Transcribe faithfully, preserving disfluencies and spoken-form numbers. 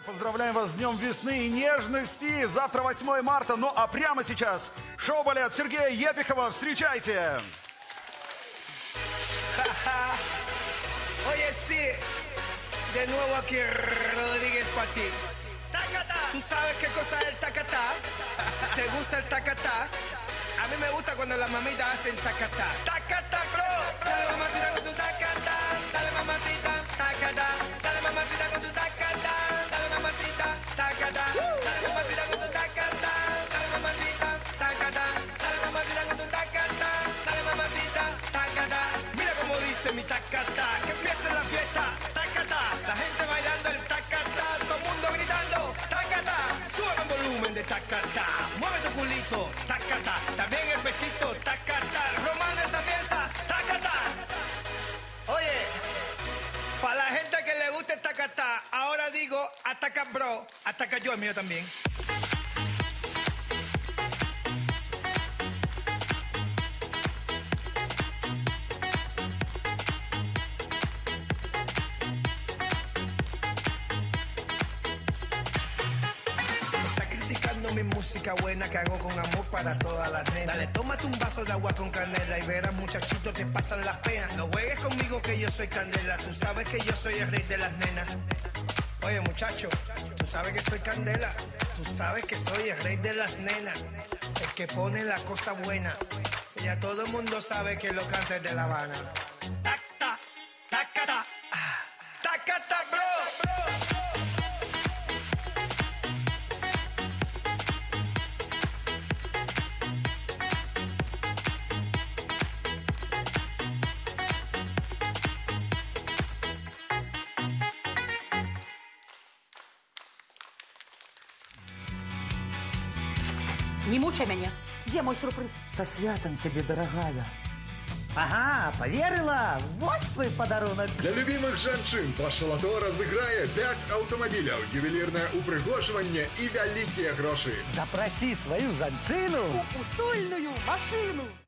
Поздравляем вас с Днем весны и нежности. Завтра восьмое марта. Ну а прямо сейчас шоу-балет Сергея Епихова. Встречайте! Oye, sí, de nuevo aquí Rodríguez para ti. ¿Tú sabes qué cosa es el tacatá? ¿Te gusta el tacatá? A mí me gusta cuando las mamitas hacen tacatá. Tacatá, bro. Dale mamacita con tu tacatá. Dale mamacita, tacatá. Dale mamacita con tu tacatá. Dale mamacita, tacatá. Dale mamacita con tu tacatá. Dale mamacita, tacatá. Dale mamacita con tu tacatá. Dale mamacita, tacatá. Mira cómo dice mi tacatá. Que empiece la fiesta, tacatá. La gente bailando el tacatá. Todo el mundo gritando, tacatá. Sube el volumen de tacatá. Mueve tu culito, tacatá. También el pechito, tacatá. Romana esa pieza, tacatá. Oye, para la gente que le guste el tacatá, ahora digo ataca bro, ataca yo, el mío también. Mi música buena que hago con amor para todas las nenas. Dale, tómate un vaso de agua con canela y verás, muchachito, te pasan las penas. No juegues conmigo que yo soy candela. Tú sabes que yo soy el rey de las nenas. Oye, muchacho, tú sabes que soy candela. Tú sabes que soy el rey de las nenas. El que pone la cosa buena. Y ya todo el mundo sabe que lo canta es de La Habana. Tacta, tacata, tacata, bro. Не мучай меня. Где мой сюрприз? Со святом тебе, дорогая. Ага, поверила? Вот твой подарунок. Для любимых жанчын Паша Лато разыграе пять аўтамабіляў, ювелірнае упрыгожванне і вялікія грошы. Запроси свою жанчину утульную машину.